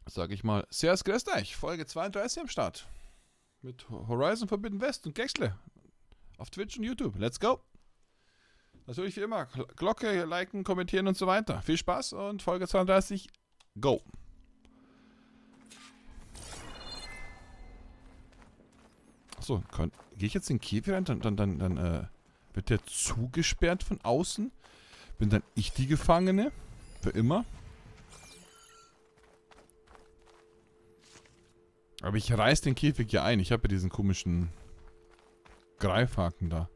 sag ich mal, Servus, grüßt euch, Folge 32 am Start. Mit Horizon Forbidden West und Gexle. Auf Twitch und YouTube. Let's go. Natürlich wie immer, Glocke, liken, kommentieren und so weiter. Viel Spaß und Folge 32, go. Achso, gehe ich jetzt in Kiew rein, dann wird der zugesperrt von außen. Bin dann ich die Gefangene. Für immer. Aber ich reiß den Käfig ja ein. Ich habe ja diesen komischen Greifhaken da.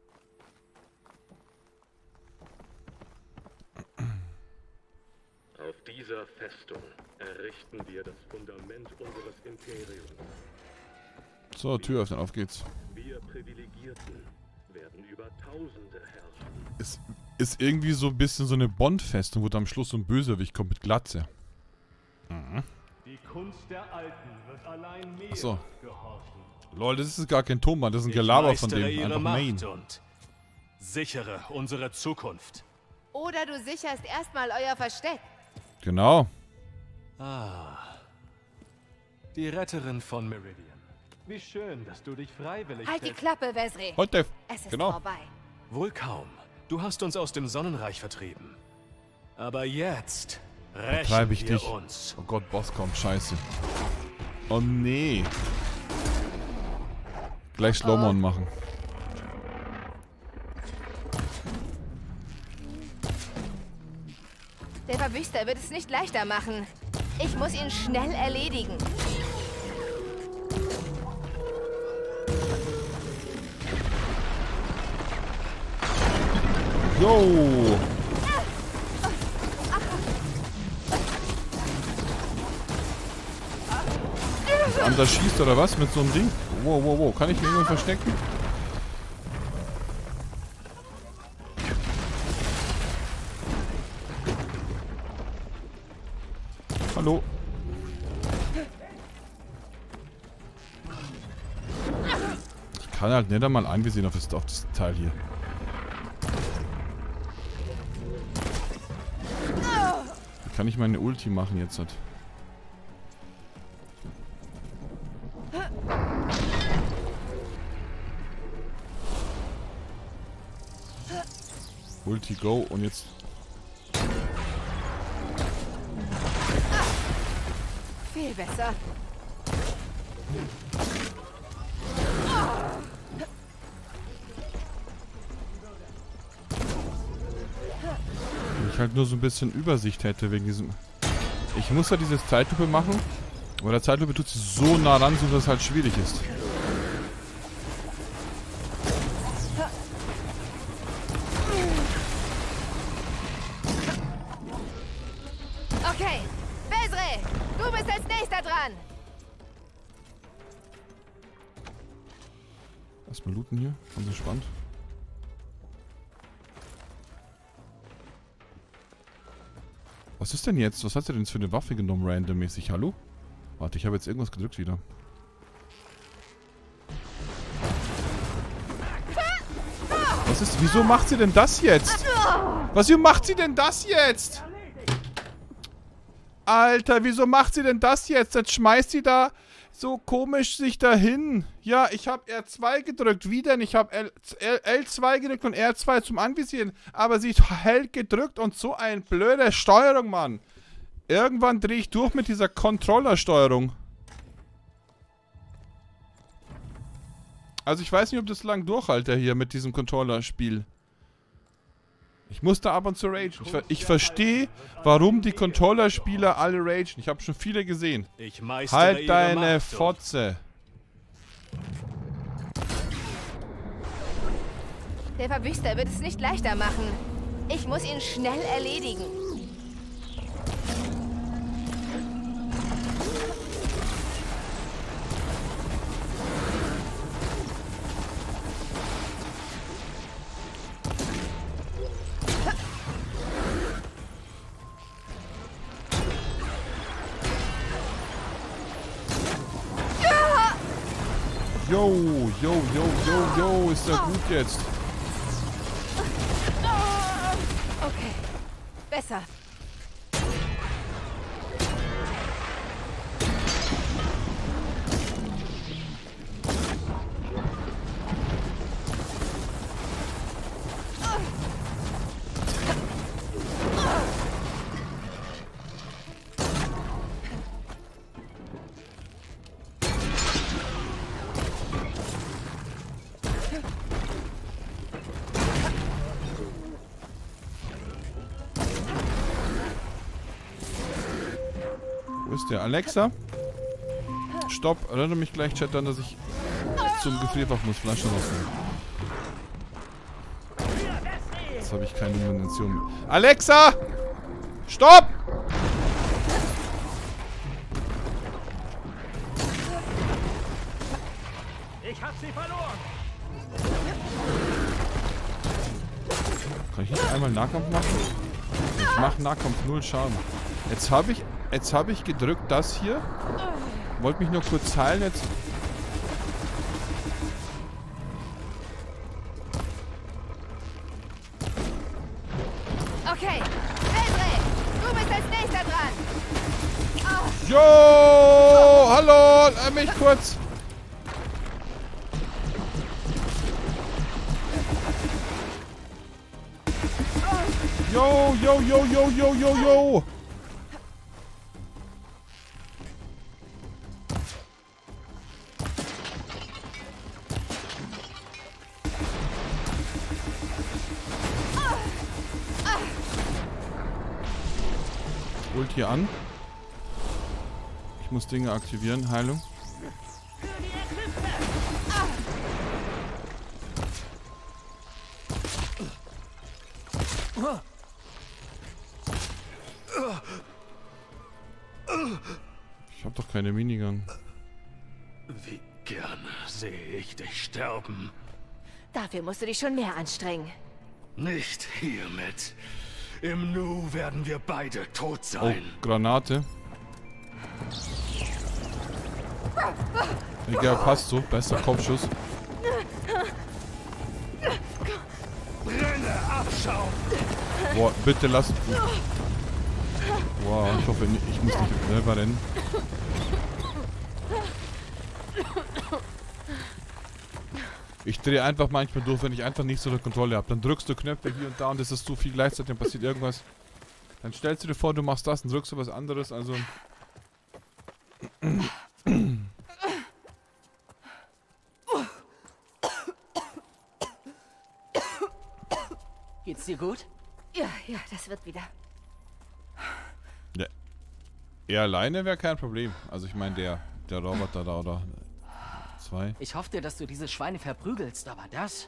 Auf dieser Festung errichten wir das Fundament unseres Imperiums. So, Tür öffnen, auf geht's. Wir Privilegierten werden über Tausende herrschen. Ist irgendwie so ein bisschen so eine Bond-Festung, wo da am Schluss so ein Bösewicht kommt mit Glatze. Mhm. Die Kunst der Alten wird allein mir Achso. gehorchen. Lol, das ist gar kein Thomann, das ist ein Ich Gelaber von meistere dem. ihre Einfach Main. Macht und sichere unsere Zukunft. Oder du sicherst erstmal euer Versteck. Genau. Ah. Die Retterin von Meridian. Wie schön, dass du dich freiwillig Halt die fest- Klappe, Vesri. Heute. Es ist Genau. vorbei. Wohl kaum. Du hast uns aus dem Sonnenreich vertrieben. Aber jetzt rächen Vertreibe ich wir dich. uns. Oh Gott, Boss kommt, scheiße. Oh nee. Gleich Slowmon machen. Der Verwüster wird es nicht leichter machen. Ich muss ihn schnell erledigen. Jo. Anders schießt oder was mit so einem Ding? Wow, wow, wow. Kann ich mich irgendwo verstecken? Hallo. Ich kann halt nicht einmal angesehen auf das Teil hier. Wie kann ich meine Ulti machen jetzt? Halt? Ulti go und jetzt. Viel besser. Wenn ich halt nur so ein bisschen Übersicht hätte wegen diesem. Ich muss ja dieses Zeitlupe machen. Aber der Zeitlupe tut sie so nah ran, so dass es halt schwierig ist. Okay, Vesri, du bist als nächster dran. Erstmal looten hier. Ganz entspannt. Was ist denn jetzt? Was hast du denn jetzt für eine Waffe genommen, randommäßig? Hallo? Warte, ich habe jetzt irgendwas gedrückt wieder. Was ist? Wieso macht sie denn das jetzt? Wieso macht sie denn das jetzt? Alter, wieso macht sie denn das jetzt? Jetzt schmeißt sie da so komisch sich dahin. Ja, ich habe R2 gedrückt. Wie denn? Ich habe L2 gedrückt und R2 zum Anvisieren. Aber sie hält gedrückt und so eine blöde Steuerung, Mann. Irgendwann drehe ich durch mit dieser Controller-Steuerung. Also ich weiß nicht, ob das lang durchhalte hier mit diesem Controller-Spiel. Ich muss da ab und zu ragen. Ich verstehe, warum die Controller-Spieler alle ragen. Ich habe schon viele gesehen. Ich meistere Halt ihre deine Macht und Fotze. Der Verwüster wird es nicht leichter machen. Ich muss ihn schnell erledigen. Yo, yo, yo, yo, yo, ist der gut jetzt? Okay, besser. ist der? Alexa? Stopp. Erinnere mich gleich, Chat, dann, dass ich zum Gefrierfach muss. Flaschen rausnehmen. Jetzt habe ich keine Munition mehr. Alexa! Stopp! Ich hab sie verloren. Kann ich nicht einmal Nahkampf machen? Ich mache Nahkampf 0 Schaden. Jetzt habe ich gedrückt das hier. Wollte mich nur kurz heilen jetzt. Okay, Wesley, du bist als nächster dran. Jo! Hallo! Mich kurz! Jo, jo, jo, jo, jo, jo, jo! Holt hier an. Ich muss Dinge aktivieren. Heilung. Ich hab doch keine Minigun. Wie gerne sehe ich dich sterben. Dafür musst du dich schon mehr anstrengen. Nicht hiermit. Im Nu werden wir beide tot Oh, sein. Granate. Egal, passt so. Bester Kopfschuss. Brille Abschaum. Boah, bitte lasst. Wow, ich hoffe, ich muss nicht selber rennen. Ich drehe einfach manchmal durch, wenn ich einfach nicht so eine Kontrolle habe. Dann drückst du Knöpfe hier und da und das ist zu viel gleichzeitig, dann passiert irgendwas. Dann stellst du dir vor, du machst das und drückst du was anderes, also... Geht's dir gut? Ja, das wird wieder. Ja. Er alleine wäre kein Problem. Also ich meine, der Roboter da oder... Zwei. Ich hoffte, dass du diese Schweine verprügelst, aber das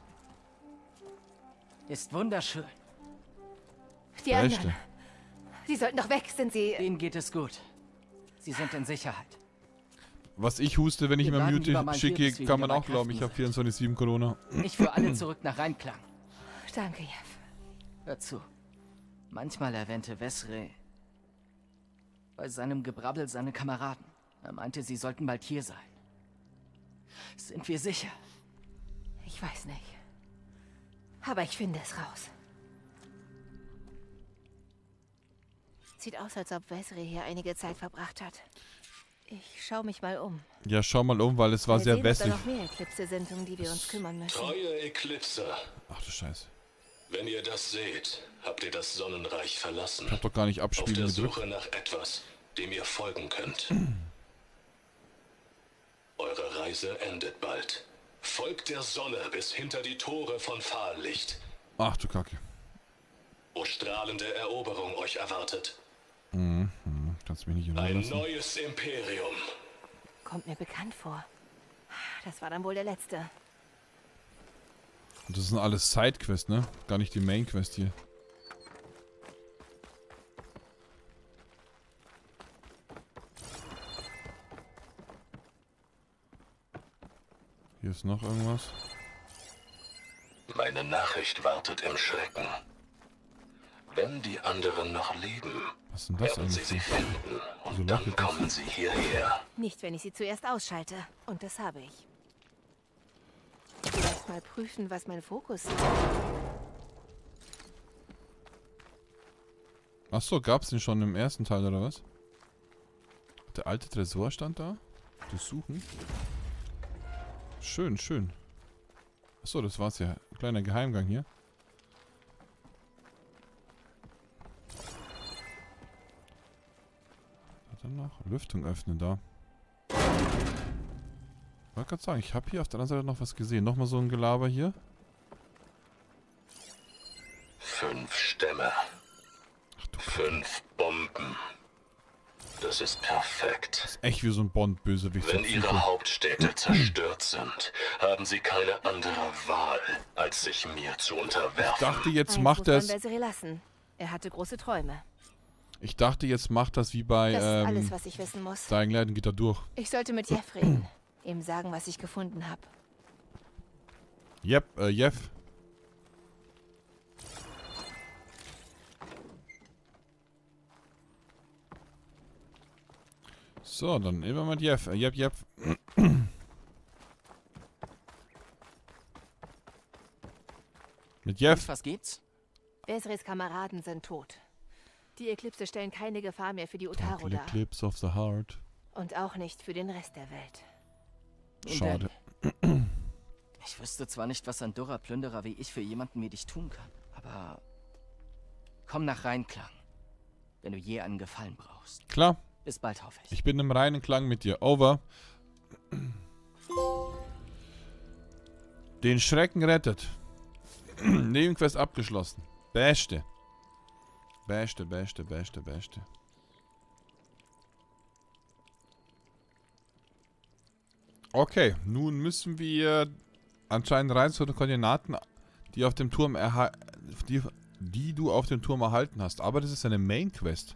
ist wunderschön. Die anderen. Sie sollten doch weg, sind sie... Denen geht es gut. Sie sind in Sicherheit. Was ich huste, wenn ich Wir immer bleiben Mute lieber mal hier, schicke, bis wir kann man wieder auch bei glauben. Ich Kräften habe 24/7 Corona. Ich führe alle zurück nach Reinklang. Danke, Jeff. Hör zu. Manchmal erwähnte Wesre bei seinem Gebrabbel seine Kameraden. Er meinte, sie sollten bald hier sein. Sind wir sicher? Ich weiß nicht. Aber ich finde es raus. Sieht aus, als ob Wesre hier einige Zeit verbracht hat. Ich schaue mich mal um. Ja, schau mal um, weil es war sehr sehen, dass da westlich. noch mehr Eklipse sind, um die wir uns kümmern müssen. Treue Eklipser, Ach du Scheiße. wenn ihr das seht, habt ihr das Sonnenreich verlassen. Ich hab doch gar nicht Auf abspielen der gedrückt. Suche nach etwas, dem ihr folgen könnt. Eure Reise endet bald. Folgt der Sonne bis hinter die Tore von Fahllicht, Ach du Kacke. wo strahlende Eroberung euch erwartet. Kannst mich nicht Ein überlassen. neues Imperium. Kommt mir bekannt vor. Das war dann wohl der letzte. Und das sind alles Sidequests, ne? Gar nicht die Mainquest hier. Hier ist noch irgendwas. Meine Nachricht wartet im Schrecken. Wenn die anderen noch leben, Was ist denn das werden sie eigentlich? sie finden und So dann leuchtet das. kommen sie hierher. Nicht, wenn ich sie zuerst ausschalte. Und das habe ich. Vielleicht mal prüfen, was mein Fokus ist. Achso, gab's den schon im ersten Teil oder was? Der alte Tresor stand da? Durchsuchen? Schön, schön. Achso, das war's ja. Kleiner Geheimgang hier. Hat er noch? Lüftung öffnen da. Ich wollte gerade sagen, ich habe hier auf der anderen Seite noch was gesehen. Nochmal so ein Gelaber hier. 5 Stämme. 5 Bomben. Das Das ist perfekt. Echt wie so ein Bond-Bösewicht. Wenn Ihre Hauptstädte zerstört sind, haben Sie keine andere Wahl, als sich mir zu unterwerfen. Ich dachte, jetzt Eins macht muss man das. Wessery lassen. Er hatte große Träume. Ich dachte, jetzt macht das wie bei Das ist alles, was ich wissen muss. Dying Light und geht da durch. Ich sollte mit Jeff reden. Ihm sagen, was ich gefunden habe. Yep, Jeff. So, dann nehmen wir mal Jeff. Jeff. Mit Jeff. Was gibt's? Weserys Kameraden sind tot. Die Eklipse stellen keine Gefahr mehr für die Utaru Total dar. Eclipse of the Heart. Und auch nicht für den Rest der Welt. Nun Schade. denn, ich wüsste zwar nicht, was ein dürrer Plünderer wie ich für jemanden wie dich tun kann, aber komm nach Reinklang, wenn du je einen Gefallen brauchst. Klar, Bis bald, hoffe ich. ich bin im reinen Klang mit dir. Over. Den Schrecken rettet. Nebenquest abgeschlossen. Beste. Beste. Okay, nun müssen wir anscheinend rein zu den Koordinaten, die auf dem Turm die du auf dem Turm erhalten hast. Aber das ist eine Main Quest.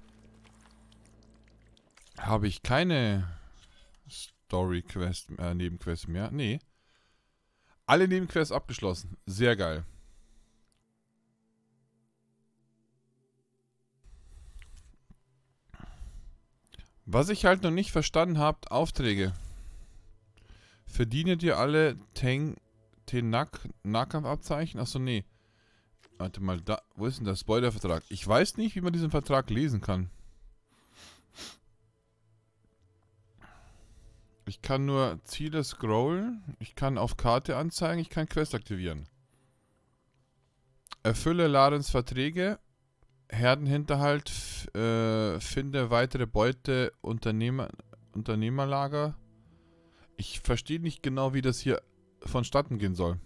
Habe ich keine Story Quest, Nebenquest mehr? Nee. Alle Nebenquests abgeschlossen. Sehr geil. Was ich halt noch nicht verstanden habe, Aufträge. Verdiene dir alle Nahkampfabzeichen? Achso, nee. Warte mal, da. Wo ist denn der Spoilervertrag? Ich weiß nicht, wie man diesen Vertrag lesen kann. Ich kann nur Ziele scrollen. Ich kann auf Karte anzeigen. Ich kann Quest aktivieren. Erfülle Larens Verträge. Herdenhinterhalt. Finde weitere Beute. Unternehmerlager. Ich verstehe nicht genau, wie das hier vonstatten gehen soll.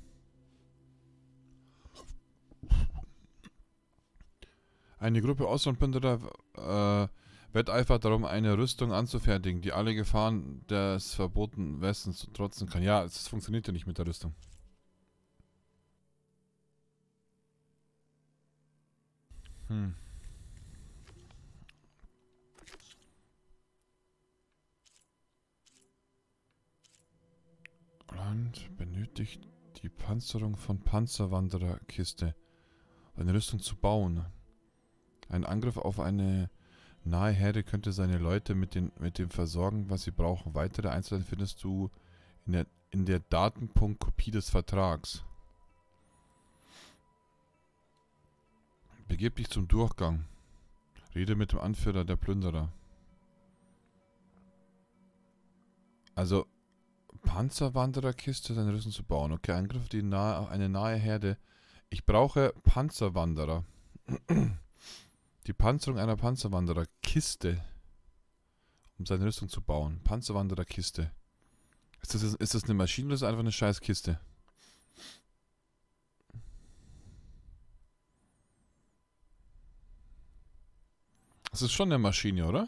Eine Gruppe Auslandplünderer wetteifert darum, eine Rüstung anzufertigen, die alle Gefahren des verbotenen Westens trotzen kann. Ja, es funktioniert ja nicht mit der Rüstung. Land benötigt die Panzerung von Panzerwandererkiste, eine Rüstung zu bauen. Ein Angriff auf eine nahe Herde könnte seine Leute mit dem versorgen, was sie brauchen. Weitere Einzelheiten findest du in der Datenpunkt-Kopie des Vertrags. Begib dich zum Durchgang. Rede mit dem Anführer der Plünderer. Also, Panzerwandererkiste, seine Rüstung zu bauen. Okay, Angriff auf eine nahe Herde. Ich brauche Panzerwanderer. Die Panzerung einer Panzerwandererkiste, um seine Rüstung zu bauen. Panzerwandererkiste. Ist das eine Maschine oder ist das einfach eine Scheißkiste? Das ist schon eine Maschine, oder?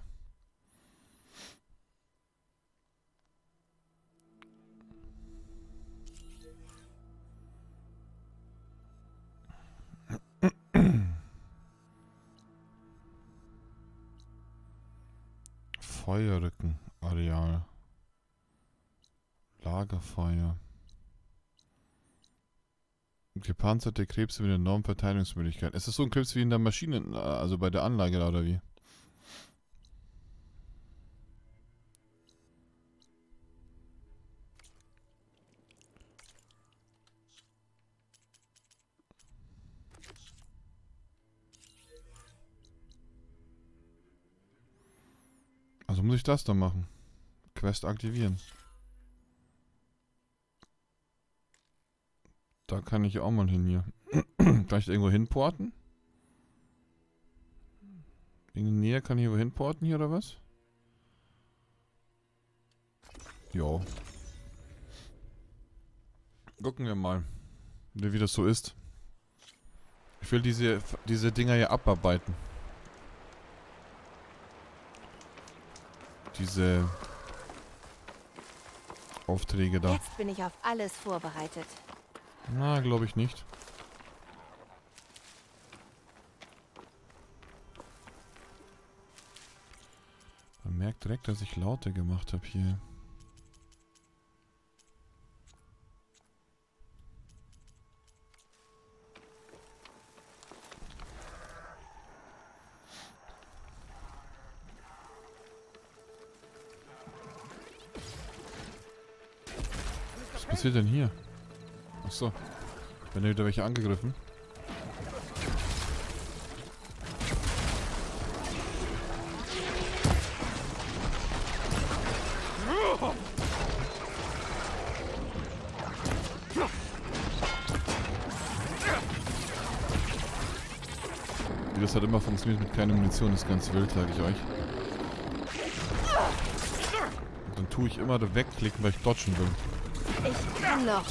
Feuerrücken, Areal. Lagerfeuer. Gepanzerte Krebse mit enormen Verteidigungsmöglichkeiten. Ist das so ein Krebs wie in der Maschine, also bei der Anlage oder wie? Also muss ich das dann machen. Quest aktivieren. Da kann ich auch mal hin hier. Kann ich irgendwo hinporten? In der Nähe kann ich irgendwo hinporten hier oder was? Jo. Gucken wir mal, wie das so ist. Ich will diese Dinger hier abarbeiten. diese Aufträge da. Jetzt bin ich auf alles vorbereitet. Na, glaube ich nicht. Man merkt direkt, dass ich lauter gemacht habe hier. Was passiert denn hier? Achso. Werden wieder welche angegriffen? Wie das hat immer funktioniert mit keiner Munition, ist ganz wild, sage ich euch. Und dann tue ich immer da wegklicken, weil ich dodgen will. Ich kann noch.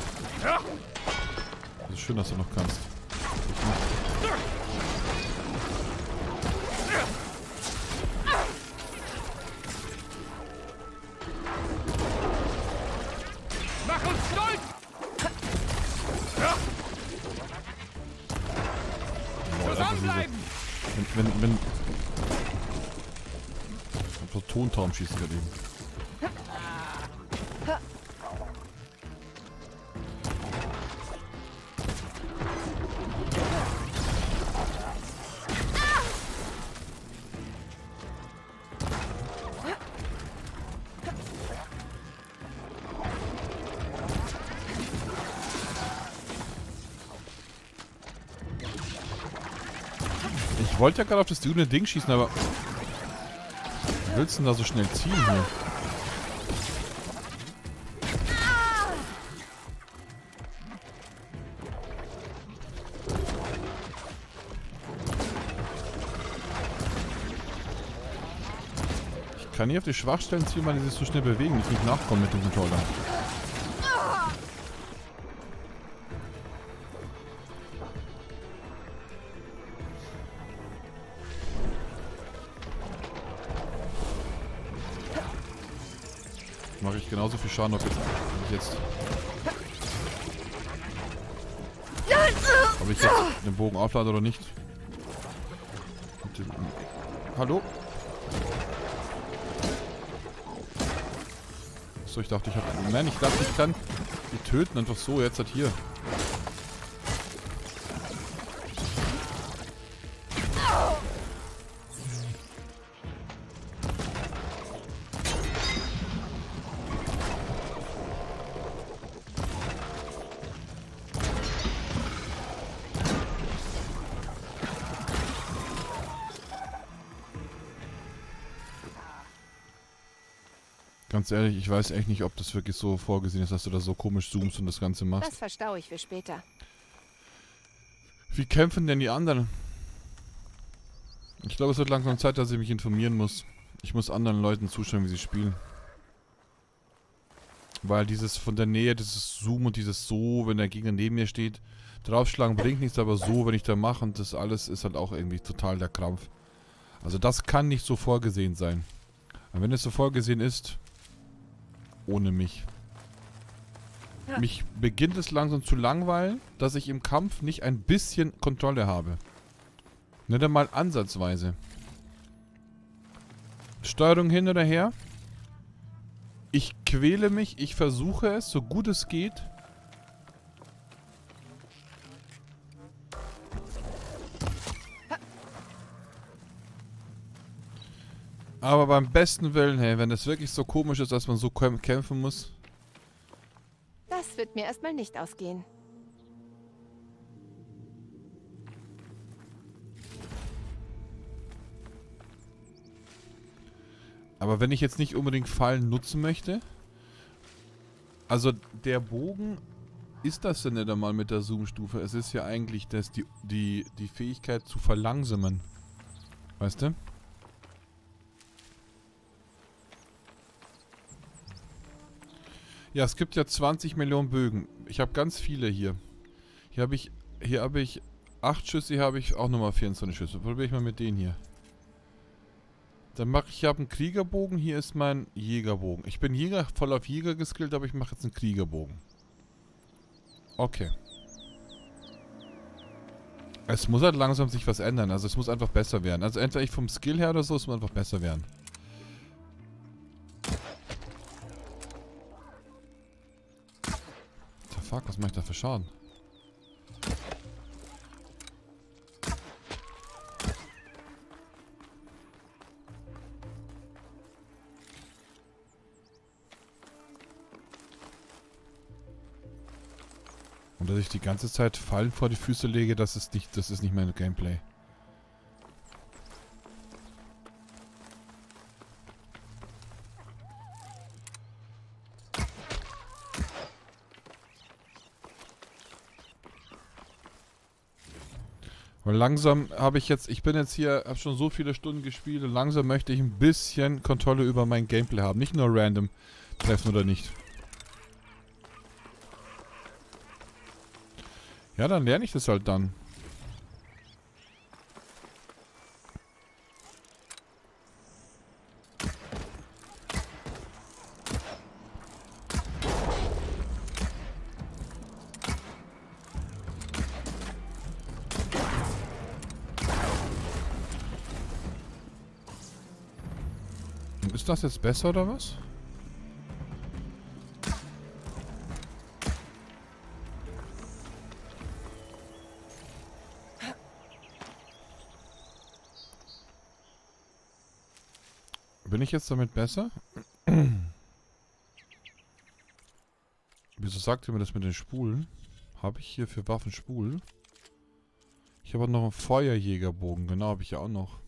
Das ist schön, dass du noch kannst. Mach uns stolz! Zusammenbleiben! Wenn auf der Tontaum schießt gerade eben. Ich wollte ja gerade auf das grüne Ding schießen, aber... Wie willst du denn da so schnell ziehen hier? Ich kann hier auf die Schwachstellen ziehen, weil die sich so schnell bewegen, ich nicht nachkomme mit dem Controller. Mache ich genauso viel Schaden, ob ich jetzt den Bogen auflade oder nicht. Hallo? So, ich dachte, ich habe... Nein, ich dachte, ich kann die töten einfach so, jetzt halt hier. Ganz ehrlich, ich weiß echt nicht, ob das wirklich so vorgesehen ist, dass du da so komisch zoomst und das Ganze machst. Das verstaue ich für später. Wie kämpfen denn die anderen? Ich glaube, es wird langsam Zeit, dass ich mich informieren muss. Ich muss anderen Leuten zuschauen, wie sie spielen. Weil dieses von der Nähe, dieses Zoom und dieses so, wenn der Gegner neben mir steht, draufschlagen bringt nichts, aber so, wenn ich da mache und das alles, ist halt auch irgendwie total der Krampf. Also das kann nicht so vorgesehen sein. Aber wenn es so vorgesehen ist, ohne mich. Mich beginnt es langsam zu langweilen, dass ich im Kampf nicht ein bisschen Kontrolle habe. Nicht einmal ansatzweise. Steuerung hin oder her. Ich quäle mich, ich versuche es, so gut es geht. Aber beim besten Willen, hey, wenn es wirklich so komisch ist, dass man so kämpfen muss. Das wird mir erstmal nicht ausgehen. Aber wenn ich jetzt nicht unbedingt Fallen nutzen möchte. Also der Bogen, ist das denn nicht einmal mit der Zoom-Stufe? Es ist ja eigentlich die Fähigkeit zu verlangsamen. Weißt du? Ja, es gibt ja 20 Millionen Bögen. Ich habe ganz viele hier. Hier habe ich 8 Schüsse, hier habe ich auch nochmal 24 Schüsse. Probiere ich mal mit denen hier. Dann mache ich, einen Kriegerbogen. Hier ist mein Jägerbogen. Ich bin Jäger, voll auf Jäger geskillt, aber ich mache jetzt einen Kriegerbogen. Okay. Es muss halt langsam sich was ändern. Also es muss einfach besser werden. Also entweder ich vom Skill her oder so, es muss einfach besser werden. What the fuck, was mache ich da für Schaden? Und dass ich die ganze Zeit Fallen vor die Füße lege, das ist nicht mein Gameplay. Weil langsam habe ich jetzt, ich bin jetzt hier, habe schon so viele Stunden gespielt und langsam möchte ich ein bisschen Kontrolle über mein Gameplay haben. Nicht nur random treffen oder nicht. Ja, dann lerne ich das halt dann. Ist das jetzt besser oder was? Bin ich jetzt damit besser? Wieso sagt ihr mir das mit den Spulen? Habe ich hier für Waffen Spulen? Ich habe noch einen Feuerjägerbogen. Genau, habe ich ja auch noch.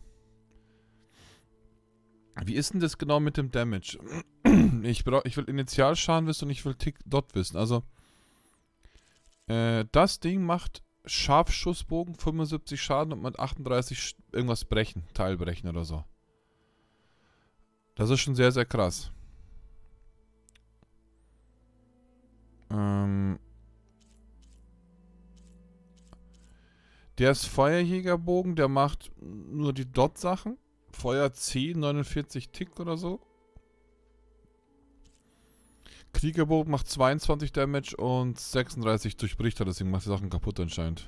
Wie ist denn das genau mit dem Damage? Ich will Initialschaden wissen und ich will Tick-Dot wissen. Also, das Ding macht Scharfschussbogen 75 Schaden und mit 38 irgendwas brechen. Teilbrechen oder so. Das ist schon sehr, sehr krass. Der ist Feuerjägerbogen, der macht nur die Dot-Sachen. Feuer 10, 49 Tick oder so. Kriegerbogen macht 22 Damage und 36 durchbricht er, deswegen macht die Sachen kaputt anscheinend.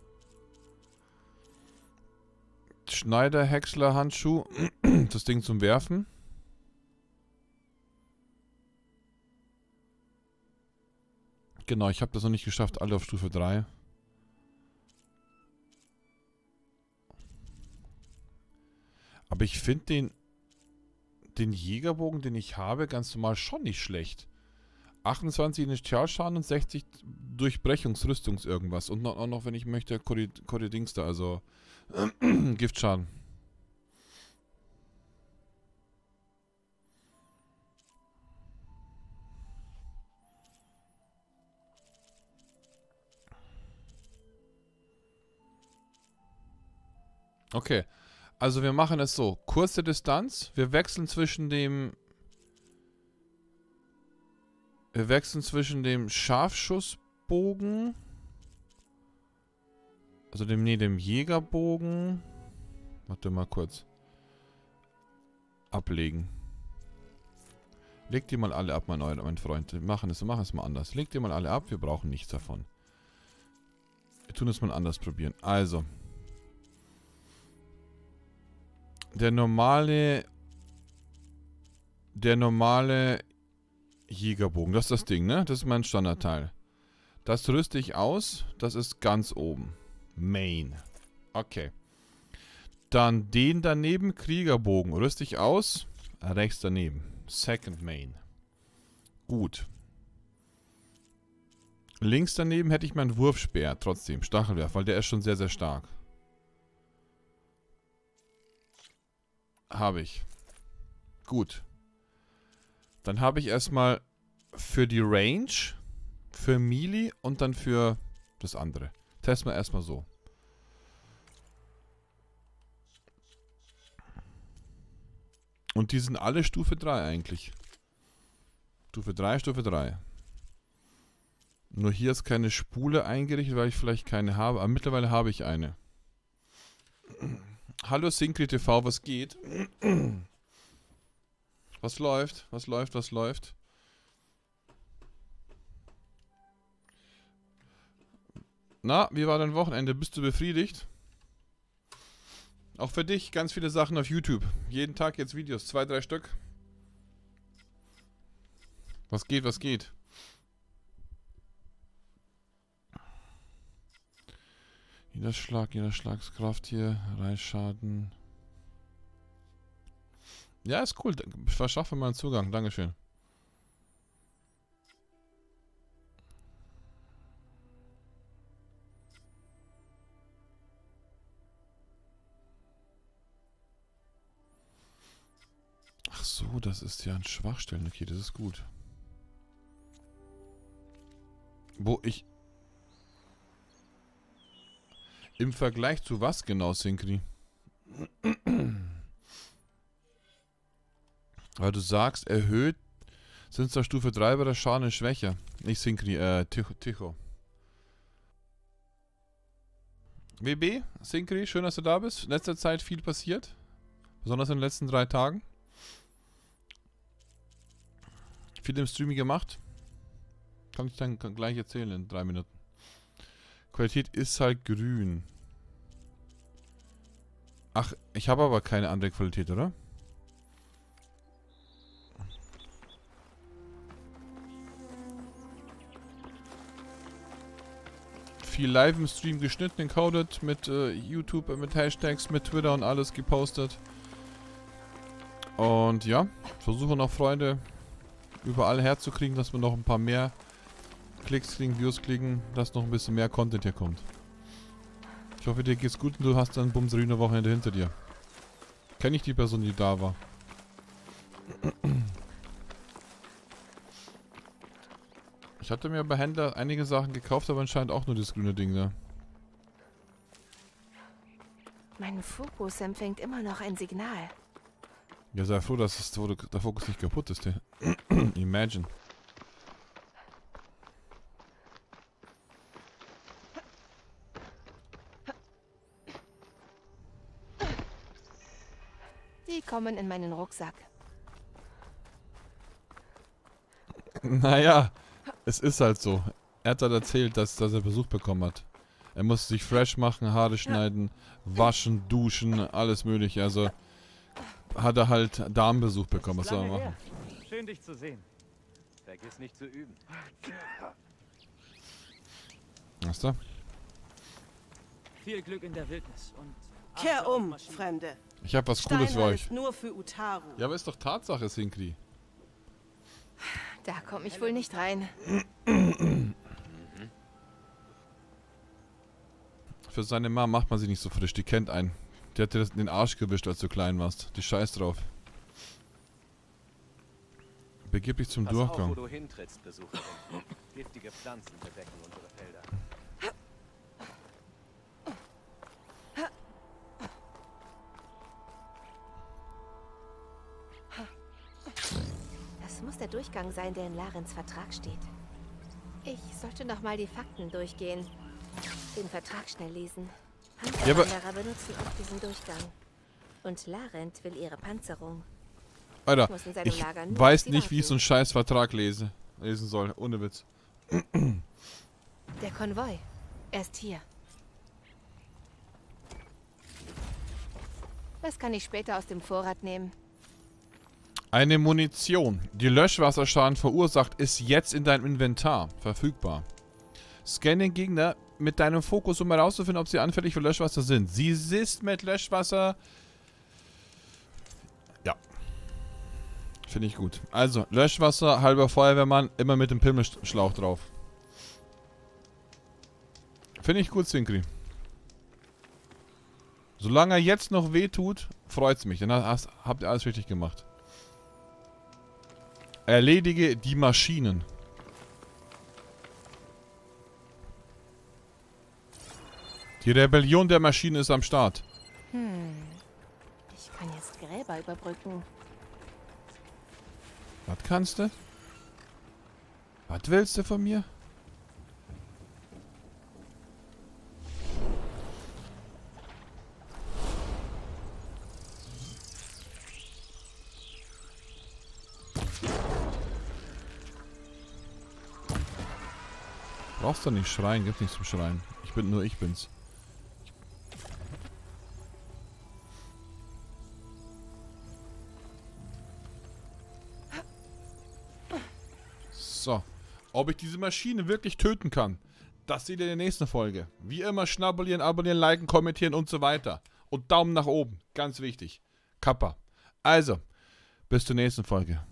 Schneider, Häcksler, Handschuh. Das Ding zum Werfen. Genau, ich habe das noch nicht geschafft, alle auf Stufe 3. Aber ich finde den Jägerbogen, den ich habe, ganz normal schon nicht schlecht. 28 Initialschaden und 60 Durchbrechungsrüstungs irgendwas. Und auch noch, wenn ich möchte, Dings da, also Giftschaden. Okay, also wir machen es so. Kurze Distanz. Wir wechseln zwischen dem Scharfschussbogen. Also dem Jägerbogen. Warte mal kurz. Ablegen. Legt die mal alle ab, mein Freund. Wir machen es mal anders. Legt die mal alle ab, wir brauchen nichts davon. Wir tun es mal anders probieren. Also. Der normale Jägerbogen, das ist das Ding, ne? Das ist mein Standardteil. Das rüste ich aus, das ist ganz oben. Main. Okay. Dann den daneben, Kriegerbogen, rüste ich aus, rechts daneben. Second Main. Gut. Links daneben hätte ich meinen Wurfspeer, trotzdem, Stachelwerfer, weil der ist schon sehr, sehr stark. Habe ich. Gut. Dann habe ich erstmal für die Range, für Melee und dann für das andere. Testen wir erstmal so. Und die sind alle Stufe 3 eigentlich. Stufe 3, Stufe 3. Nur hier ist keine Spule eingerichtet, weil ich vielleicht keine habe. Aber mittlerweile habe ich eine. Hallo Syncri TV, was geht? Was läuft? Was läuft? Was läuft? Na, wie war dein Wochenende? Bist du befriedigt? Auch für dich ganz viele Sachen auf YouTube. Jeden Tag jetzt Videos. 2, 3 Stück. Was geht, was geht? Jeder Schlagskraft hier. Reisschaden. Ja, ist cool. Verschaffe mal einen Zugang. Dankeschön. Ach so, das ist ja ein Schwachstellen. Okay, das ist gut. Wo ich... Im Vergleich zu was genau, Syncri? Weil du sagst, erhöht sind es da Stufe 3 bei der Schaden ist schwächer. Nicht Syncri, Ticho. WB, Syncri, schön, dass du da bist. In letzter Zeit viel passiert. Besonders in den letzten 3 Tagen. Viel im Streaming gemacht. Kann ich dann gleich erzählen in 3 Minuten. Qualität ist halt grün. Ach, ich habe aber keine andere Qualität, oder? Viel live im Stream geschnitten, encoded, mit YouTube, mit Hashtags, mit Twitter und alles gepostet. Und ja, versuche noch Freunde überall herzukriegen, dass wir noch ein paar mehr Klicks kriegen, Views kriegen, dass noch ein bisschen mehr Content hier kommt. Ich hoffe, dir geht's gut und du hast dann Bumserino Wochenende hinter dir. Kenne ich die Person, die da war? Ich hatte mir bei Händler einige Sachen gekauft, aber anscheinend auch nur das grüne Ding da. Mein Fokus empfängt immer noch ein Signal. Ja, sei froh, dass der Fokus nicht kaputt ist. Imagine. Die kommen in meinen Rucksack. Naja, es ist halt so. Er hat halt erzählt, dass er Besuch bekommen hat. Er musste sich fresh machen, Haare schneiden, waschen, duschen, alles mögliche. Also hat er halt Damenbesuch bekommen. Was soll er machen? Schön, dich zu sehen. Vergiss nicht zu üben. Weißt du? Viel Glück in der Wildnis und... Kehr um, Fremde. Ich hab was Cooles für euch. Ist nur für Utaru. Ja, aber ist doch Tatsache, Syncri. Da komme ich wohl nicht rein. Für seine Mama macht man sich nicht so frisch. Die kennt einen. Die hat dir das in den Arsch gewischt, als du klein warst. Die scheiß drauf. Begib dich zum Pass auf, Durchgang. wo du hintrittst, Besucherin. Giftige Pflanzen bedecken unsere Felder. Das muss der Durchgang sein, der in Larens Vertrag steht. Ich sollte noch mal die Fakten durchgehen. Den Vertrag schnell lesen. Ja, aber- Panzerwanderer benutzen auch diesen Durchgang. Und Larent will ihre Panzerung. Alter, muss in seinem ich Lager nur weiß auf sie nicht, wie ich so warten. einen scheiß Vertrag lesen soll. Ohne Witz. Der Konvoi. Er ist hier. Das kann ich später aus dem Vorrat nehmen. Eine Munition, die Löschwasserschaden verursacht, ist jetzt in deinem Inventar verfügbar. Scanne den Gegner mit deinem Fokus, um herauszufinden, ob sie anfällig für Löschwasser sind. Sie ist mit Löschwasser... Ja. Finde ich gut. Also, Löschwasser, halber Feuerwehrmann, immer mit dem Pimmelschlauch drauf. Finde ich gut, Syncri. Solange er jetzt noch wehtut, freut's mich. Dann habt ihr alles richtig gemacht. Erledige die Maschinen. Die Rebellion der Maschinen ist am Start. Ich kann jetzt Gräber überbrücken. Was kannst du? Was willst du von mir? Brauchst du nicht schreien, gibt's nichts zum Schreien. Ich bin's. So. Ob ich diese Maschine wirklich töten kann, das seht ihr in der nächsten Folge. Wie immer schnabulieren, abonnieren, liken, kommentieren und so weiter. Und Daumen nach oben. Ganz wichtig. Kappa. Also, bis zur nächsten Folge.